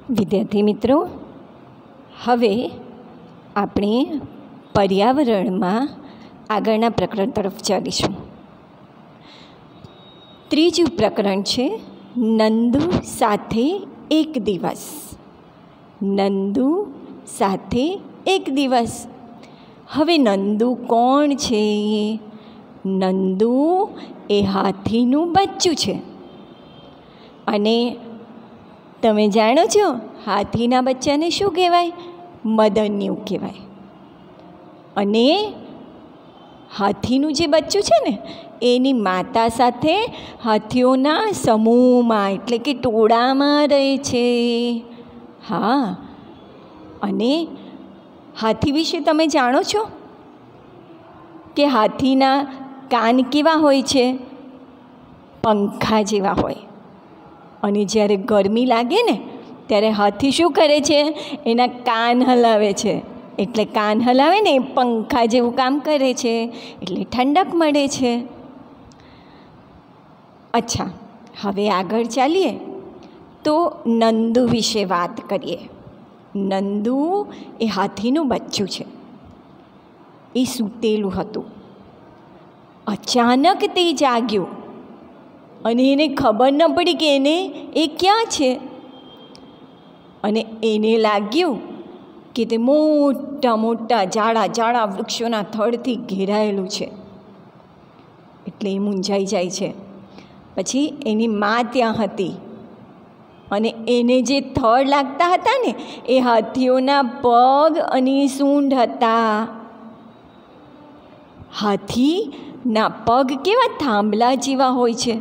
વિદ્યાર્થી મિત્રો, હવે આપણે પર્યાવરણમાં આગળના પ્રકરણ તરફ ચાલીશું. ત્રીજું પ્રકરણ છે નંદુ સાથે એક દિવસ. નંદુ સાથે એક દિવસ. હવે નંદુ કોણ છે? નંદુ એ હાથીનું બચ્ચું છે. અને તમે જાણો છો હાથીના બચ્ચાને શું કહેવાય? મદન્યુ કહેવાય. અને હાથીનું જે બચ્ચું છે ને એની માતા સાથે હાથીઓના સમૂહમાં એટલે કે ટોળામાં રહે છે. હા, અને હાથી વિશે તમે જાણો છો કે હાથીના કાન કેવા હોય છે? પંખા જેવા હોય. અને જ્યારે ગરમી લાગે ને ત્યારે હાથી શું કરે છે? એના કાન હલાવે છે. એટલે કાન હલાવે ને એ પંખા જેવું કામ કરે છે, એટલે ઠંડક મળે છે. અચ્છા, હવે આગળ ચાલીએ તો નંદુ વિશે વાત કરીએ. નંદુ એ હાથીનું બચ્ચું છે. એ સૂતેલું હતું. અચાનક તે જાગ્યું અને એને ખબર ન પડી કે એ ક્યાં છે. અને એને લાગ્યું કે તે મોટા મોટા જાડા વૃક્ષોના થડથી ઘેરાયેલું છે. એટલે એ મૂંઝાઈ જાય છે. પછી એની મા ત્યાં હતી અને એને જે થડ લાગતા હતા ને એ હાથીઓના પગ અને સૂંઢ હતા. હાથીના પગ કેવા થાંભલા જેવા હોય છે.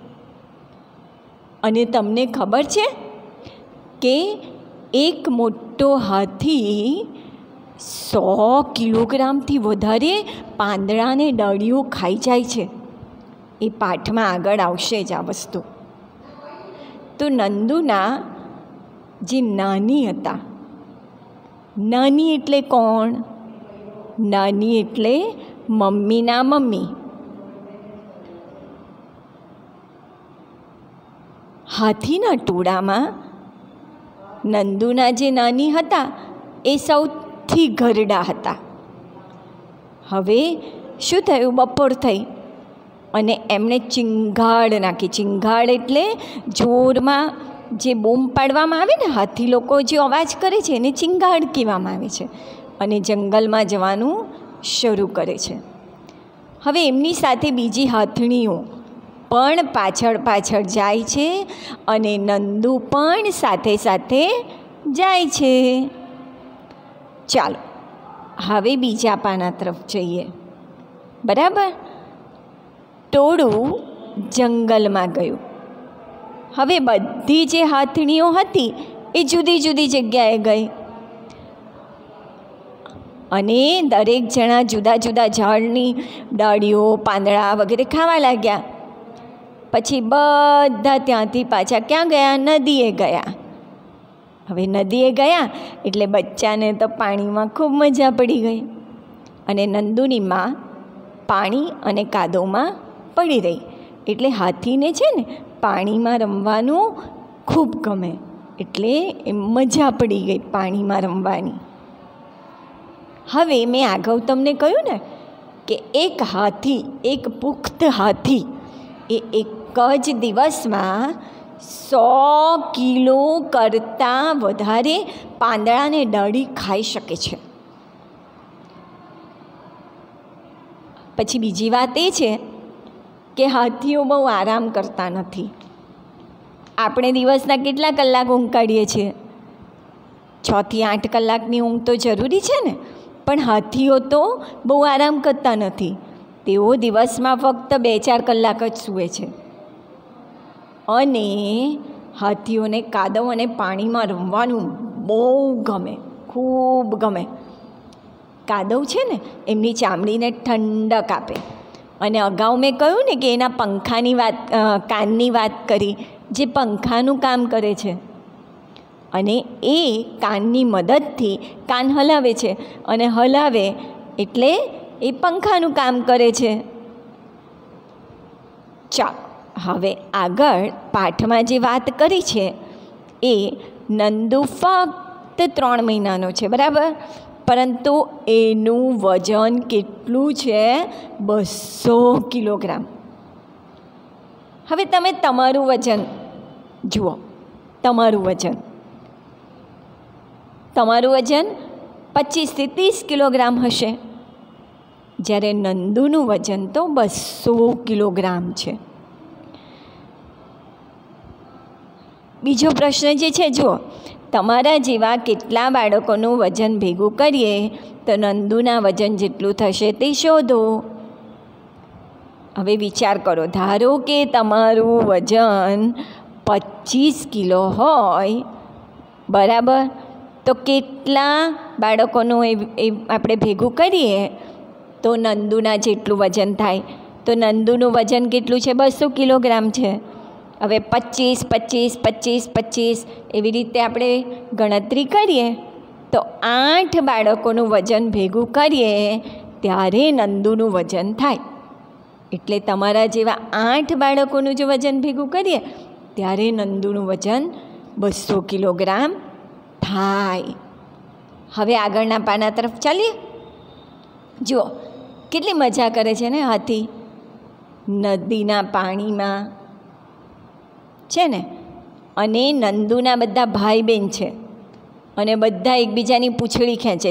અને તમને ખબર છે કે એક મોટો હાથી 100 કિલોગ્રામથી વધારે પાંદડાને ડાળીઓ ખાઈ જાય છે. એ પાઠમાં આગળ આવશે જ આ વસ્તુ. તો નંદુના જે નાની હતા, નાની એટલે કોણ? નાની એટલે મમ્મીના મમ્મી. હાથીના ટોળામાં નંદુના જે નાની હતા એ સૌથી ઘરડા હતા. હવે શું થયું? બપોર થઈ અને એમણે ચિંગાડ નાખી. ચિંગાડ એટલે જોરમાં જે બૂમ પાડવામાં આવે ને, હાથી લોકો જે અવાજ કરે છે એને ચિંગાડ કહેવામાં આવે છે. અને જંગલમાં જવાનું શરૂ કરે છે. હવે એમની સાથે બીજી હાથણીઓ પણ પાછળ જાય છે અને નંદુ પણ સાથે જાય છે. ચાલો હવે બીજા પાના તરફ જઈએ. બરાબર? ટોળું જંગલમાં ગયું. હવે બધી જે હાથણીઓ હતી એ જુદી જુદી જગ્યાએ ગઈ અને દરેક જણા જુદા જુદા ઝાડની ડાળીઓ પાંદડા વગેરે ખાવા લાગ્યા. પછી બધા ત્યાંથી પાછા ક્યાં ગયા? નદીએ ગયા. હવે નદીએ ગયા એટલે બચ્ચાને તો પાણીમાં ખૂબ મજા પડી ગઈ. અને નંદુની મા પાણી અને કાદવમાં પડી રહી. એટલે હાથીને છે ને પાણીમાં રમવાનું ખૂબ ગમે. એટલે એ મજા પડી ગઈ પાણીમાં રમવાની. હવે મેં આગળ તમને કહ્યું ને કે એક પુખ્ત હાથી એ એક જ દિવસમાં 100 કિલો કરતાં વધારે પાંદડાને ડાળી ખાઈ શકે છે. પછી બીજી વાત એ છે કે હાથીઓ બહુ આરામ કરતા નથી. આપણે દિવસના કેટલા કલાક ઊંઘ કાઢીએ છીએ? 6 થી 8 કલાકની ઊંઘ તો જરૂરી છે ને. પણ હાથીઓ તો બહુ આરામ કરતા નથી. તેઓ દિવસમાં ફક્ત 2-4 કલાક જ સૂવે છે. અને હાથીઓને કાદવ અને પાણીમાં રમવાનું બહુ ગમે, ખૂબ ગમે. કાદવ છે ને એમની ચામડીને ઠંડક આપે. અને અગાઉ મેં કહ્યું ને કે એના કાનની વાત કરી, જે પંખાનું કામ કરે છે. અને એ કાનની મદદથી કાન હલાવે છે અને હલાવે એટલે એ પંખાનું કામ કરે છે. ચાલો હવે આગળ પાઠમાં જે વાત કરી છે એ નંદુ ફક્ત 3 મહિનાનો છે, બરાબર, પરંતુ એનું વજન કેટલું છે? 200 કિલોગ્રામ. હવે તમે તમારું વજન જુઓ. તમારું વજન 25 થી 30 કિલોગ્રામ હશે, જ્યારે નંદુનું વજન તો 200 કિલોગ્રામ છે. બીજો પ્રશ્ન જે છે, જુઓ, તમારા જેવા કેટલા બાળકોનું વજન ભેગું કરીએ તો નંદુના વજન જેટલું થશે તે શોધો. હવે વિચાર કરો. ધારો કે તમારું વજન 25 કિલો હોય, બરાબર, તો કેટલા બાળકોનું એ આપણે ભેગું કરીએ તો નંદુના જેટલું વજન થાય? તો નંદુનું વજન કેટલું છે? 200 કિલોગ્રામ છે. હવે 25, 25, 25, 25 એવી રીતે આપણે ગણતરી કરીએ તો 8 બાળકોનું વજન ભેગું કરીએ ત્યારે નંદુનું વજન થાય. એટલે તમારા જેવા 8 બાળકોનું જો વજન ભેગું કરીએ ત્યારે નંદુનું વજન 200 કિલોગ્રામ થાય. હવે આગળના પાના તરફ ચાલીએ. જુઓ કેટલી મજા કરે છે ને હાથી. નદીના પાણીમાં છે ને, અને નંદુના બધા ભાઈ બહેન છે અને બધા એકબીજાની પૂંછડી ખેંચે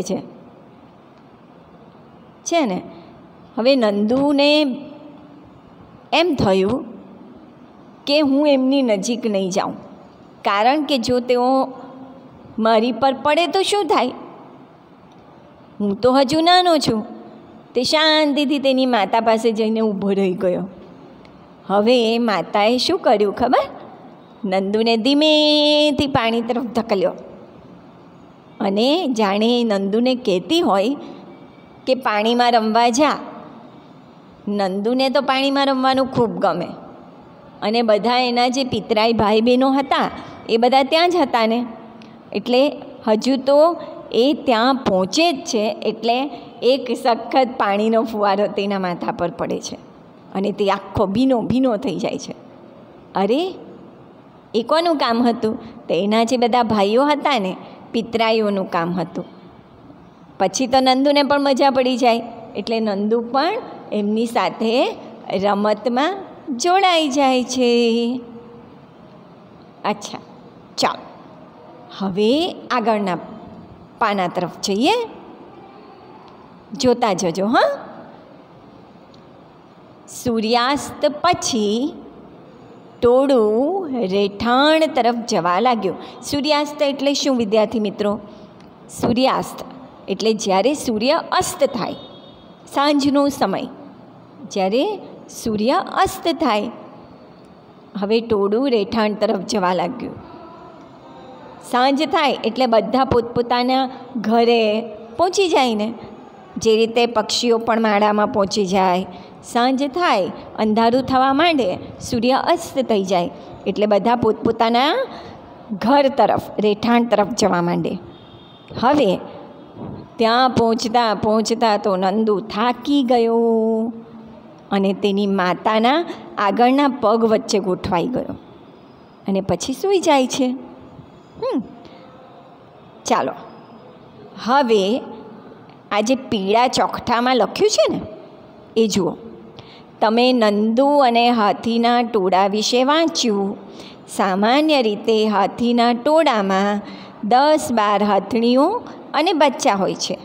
છે ને. હવે નંદુને એમ થયું કે હું એમની નજીક નહીં જાઉં, કારણ કે જો તેઓ મારી પર પડે તો શું થાય? હું તો હજુ નાનો છું. તે શાંતિથી તેની માતા પાસે જઈને ઊભો રહી ગયો. હવે એ માતાએ શું કર્યું ખબર? નંદુને ધીમેથી પાણી તરફ ધકેલ્યો અને જાણે નંદુને કહેતી હોય કે પાણીમાં રમવા જા. નંદુને તો પાણીમાં રમવાનું ખૂબ ગમે અને બધા એના જે પિતરાઈ ભાઈ બહેનો હતા એ બધા ત્યાં જ હતા ને, એટલે હજુ તો એ ત્યાં પહોંચે જ છે. એટલે એક સખત પાણીનો ફુવારો તેના માથા પર પડે છે અને તે આખો ભીનો થઈ જાય છે. અરે, એ કોનું કામ હતું? તો એના જે બધા ભાઈઓ હતા ને, પિતરાઈઓનું કામ હતું. પછી તો નંદુને પણ મજા પડી જાય, એટલે નંદુ પણ એમની સાથે રમતમાં જોડાઈ જાય છે. અચ્છા, ચાલો હવે આગળના પાના તરફ જઈએ. જોતા જજો હા. સૂર્યાસ્ત પછી ટોળું રહેઠાણ તરફ જવા લાગ્યું. સૂર્યાસ્ત એટલે શું વિદ્યાર્થી મિત્રો? સૂર્યાસ્ત એટલે જ્યારે સૂર્ય અસ્ત થાય, સાંજનો સમય, જ્યારે સૂર્ય અસ્ત થાય. હવે ટોળું રહેઠાણ તરફ જવા લાગ્યું. સાંજ થાય એટલે બધા પોતપોતાના ઘરે પહોંચી જાય ને, જે રીતે પક્ષીઓ પણ માળામાં પહોંચી જાય. સાંજ થાય, અંધારું થવા માંડે, સૂર્ય અસ્ત થઈ જાય એટલે બધા પોતપોતાના ઘર તરફ, રહેઠાણ તરફ જવા માંડે. હવે ત્યાં પહોંચતા તો નંદુ થાકી ગયો અને તેની માતાના આગળના પગ વચ્ચે ગોઠવાઈ ગયો અને પછી સૂઈ જાય છે. ચાલો હવે આ જે પીળા ચોકઠામાં લખ્યું છે ને એ જુઓ. તમે નંદુ અને હાથીના ટોળા વિશે વાંચ્યું. સામાન્ય રીતે હાથીના ટોળામાં 10-12 હાથણીઓ અને બચ્ચા હોય છે.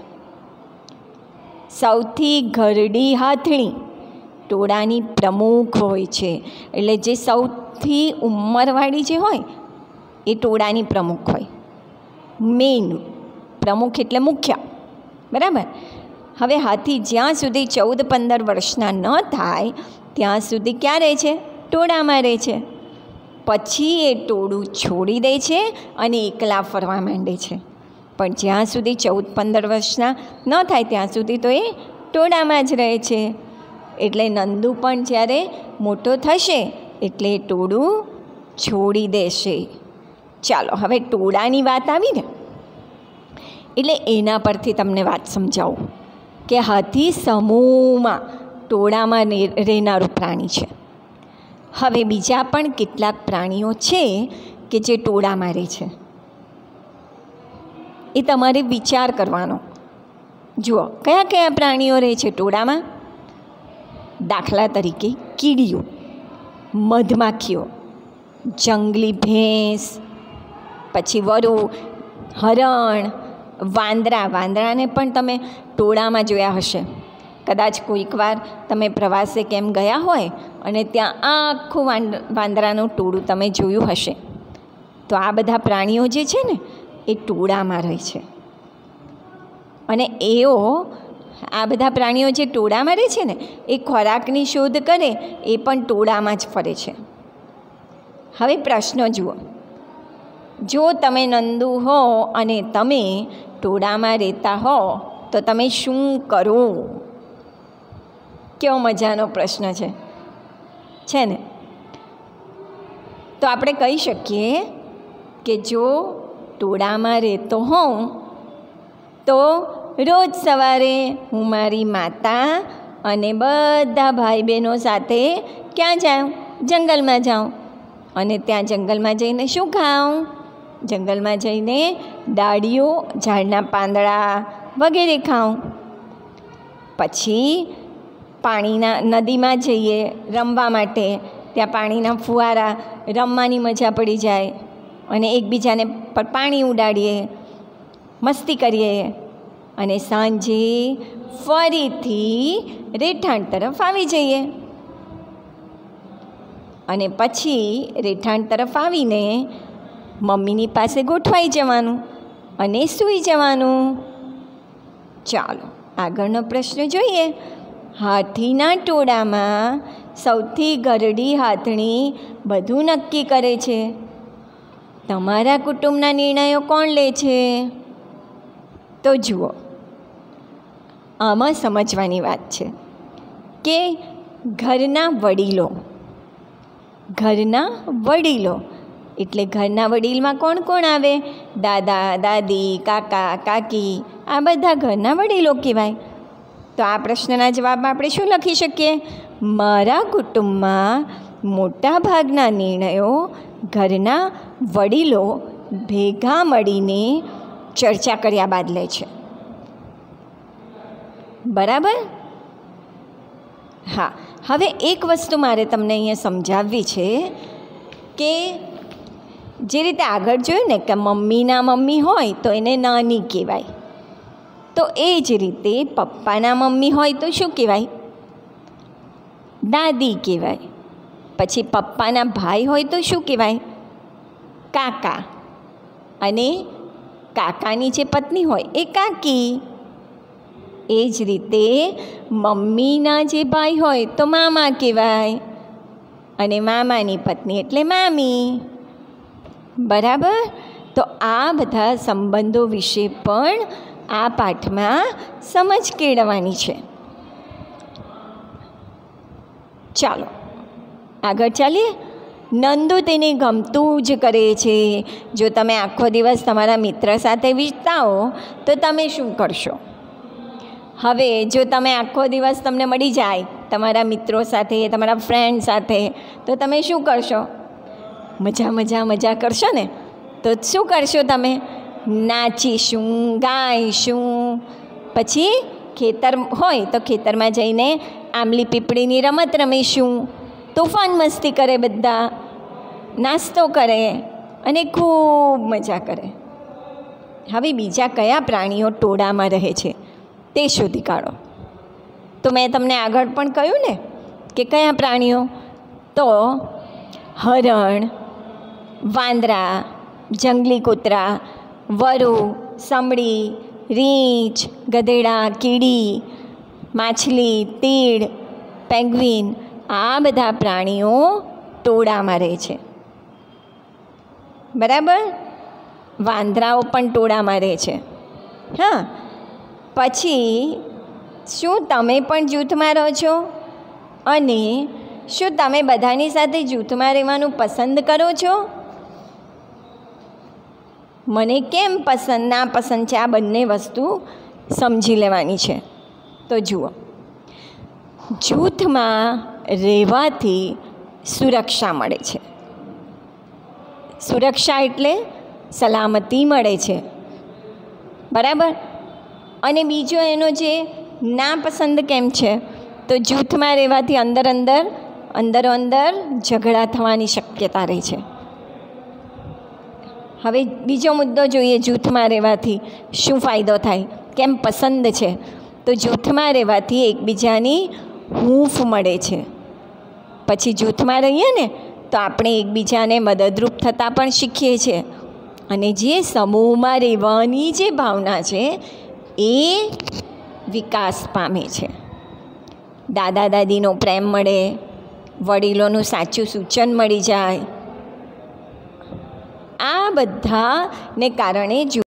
સૌથી ઘરડી હાથણી ટોળાની પ્રમુખ હોય છે. એટલે જે સૌથી ઉંમરવાળી જે હોય એ ટોળાની પ્રમુખ હોય. મેઇન પ્રમુખ એટલે મુખ્ય, બરાબર. હવે હાથી જ્યાં સુધી 14-15 વર્ષના ન થાય ત્યાં સુધી ક્યાં રહે છે? ટોળામાં રહે છે. પછી એ ટોળું છોડી દે છે અને એકલા ફરવા માંડે છે. પણ જ્યાં સુધી 14-15 વર્ષના ન થાય ત્યાં સુધી તો એ ટોળામાં જ રહે છે. એટલે નંદુ પણ જ્યારે મોટો થશે એટલે ટોળું છોડી દેશે. ચાલો હવે ટોળાની વાત આવી ને, એટલે એના પરથી તમને વાત સમજાવું કે હાથી સમૂહમાં, ટોળામાં રહેનારું પ્રાણી છે. હવે બીજા પણ કેટલાક પ્રાણીઓ છે કે જે ટોળામાં રહે છે. એ તમારે વિચાર કરવાનો. જુઓ કયા કયા પ્રાણીઓ રહે છે ટોળામાં. દાખલા તરીકે કીડીઓ, મધમાખીઓ, જંગલી ભેંસ, પછી વરુ, હરણ, વાંદરાને પણ તમે ટોળામાં જોયા હશે. કદાચ કોઈક વાર તમે પ્રવાસે કેમ ગયા હોય અને ત્યાં આખું વાંદરાનું ટોળું તમે જોયું હશે. તો આ બધા પ્રાણીઓ જે છે ને એ ટોળામાં રહે છે. અને આ બધા પ્રાણીઓ જે ટોળામાં રહે છે ને એ ખોરાકની શોધ કરે એ પણ ટોળામાં જ ફરે છે. હવે પ્રશ્ન જુઓ. જો તમે નંદુ હો અને તમે ટોળામાં રહેતા હો તો તમે શું કરો? કેવો મજાનો પ્રશ્ન છે ને? તો આપણે કહી શકીએ કે જો ટોળામાં રહેતો હોઉં તો રોજ સવારે હું મારી માતા અને બધા ભાઈ બહેનો સાથે ક્યાં જાઉં? જંગલમાં જાઉં. અને ત્યાં જંગલમાં જઈને શું ખાઉં? જંગલમાં જઈને ડાળીઓ, ઝાડના પાંદડા વગેરે ખાઉં. પછી નદીમાં જઈએ રમવા માટે. ત્યાં પાણીના ફુવારા, રમવાની મજા પડી જાય અને એકબીજાને પર પાણી ઉડાડીએ, મસ્તી કરીએ અને સાંજે ફરીથી રહેઠાણ તરફ આવી જઈએ. અને પછી રહેઠાણ તરફ આવીને મમ્મીની પાસે ગોઠવાઈ જવાનું અને સૂઈ જવાનું. ચાલો આગળનો પ્રશ્ન જોઈએ. હાથીના ટોળામાં સૌથી ઘરડી હાથણી બધું નક્કી કરે છે. તમારા કુટુંબના નિર્ણયો કોણ લે છે? તો જુઓ, આમાં સમજવાની વાત છે કે ઘરના વડીલો એટલે ઘરના વડીલમાં કોણ કોણ આવે? દાદા, દાદી, કાકા, કાકી, આ બધા ઘરના વડીલો કહેવાય. તો આ પ્રશ્નના જવાબમાં આપણે શું લખી શકીએ? મારા કુટુંબમાં મોટા ભાગના નિર્ણયો ઘરના વડીલો ભેગા મળીને ચર્ચા કર્યા બાદ લે છે. બરાબર? હા, હવે એક વસ્તુ મારે તમને અહીંયા સમજાવવી છે કે જે રીતે આગળ જોયું ને કે મમ્મીના મમ્મી હોય તો એને નાની કહેવાય, તો એ જ રીતે પપ્પાના મમ્મી હોય તો શું કહેવાય? દાદી કહેવાય. પછી પપ્પાના ભાઈ હોય તો શું કહેવાય? કાકા. અને કાકાની જે પત્ની હોય એ કાકી. એ જ રીતે મમ્મીના જે ભાઈ હોય તો મામા કહેવાય અને મામાની પત્ની એટલે મામી. બરાબર? તો આ બધા સંબંધો વિશે પણ આ પાઠમાં સમજ કેળવવાની છે. ચાલો આગળ ચાલીએ. નંદુ તેને ગમતું જ કરે છે. જો તમે આખો દિવસ તમારા મિત્ર સાથે વીતાવો તો તમે શું કરશો? હવે જો તમે આખો દિવસ તમને મળી જાય તમારા મિત્રો સાથે, તમારા ફ્રેન્ડ સાથે, તો તમે શું કરશો? મજા કરશો ને? તો શું કરશો તમે? નાચીશું, ગાઈશું. પછી ખેતર હોય તો ખેતરમાં જઈને આંબલી પીપળીની રમત રમીશું. તોફાન મસ્તી કરે, બધા નાસ્તો કરે અને ખૂબ મજા કરે. હવે બીજા કયા પ્રાણીઓ ટોળામાં રહે છે તે શોધી કાઢો. તો મેં તમને આગળ પણ કહ્યું ને કે કયા પ્રાણીઓ? તો હરણ, વાંદરા, જંગલી કૂતરા, વરુ, સમડી, રીંછ, ગધેડા, કીડી, માછલી, તીડ, પેંગ્વિન, આ બધા પ્રાણીઓ ટોળામાં રહે છે. બરાબર? વાંદરાઓ પણ ટોળામાં રહે છે. હા, પછી શું તમે પણ જૂથમાં રહો છો? અને શું તમે બધાની સાથે જૂથમાં રહેવાનું પસંદ કરો છો? મને કેમ પસંદ ના પસંદ છે આ બંને વસ્તુ સમજી લેવાની છે. તો જુઓ, જૂથમાં રહેવાથી સુરક્ષા મળે છે. સુરક્ષા એટલે સલામતી મળે છે. બરાબર. અને બીજો એનો જે ના પસંદ કેમ છે, તો જૂથમાં રહેવાથી અંદરો અંદર ઝઘડા થવાની શક્યતા રહે છે. હવે બીજો મુદ્દો જોઈએ, જૂથમાં રહેવાથી શું ફાયદો થાય, કેમ પસંદ છે. તો જૂથમાં રહેવાથી એકબીજાની હૂંફ મળે છે. પછી જૂથમાં રહીએ ને તો આપણે એકબીજાને મદદરૂપ થતાં પણ શીખીએ છીએ. અને જે સમૂહમાં રહેવાની જે ભાવના છે એ વિકાસ પામે છે. દાદા દાદીનો પ્રેમ મળે, વડીલોનું સાચું સૂચન મળી જાય. આ બધાને કારણે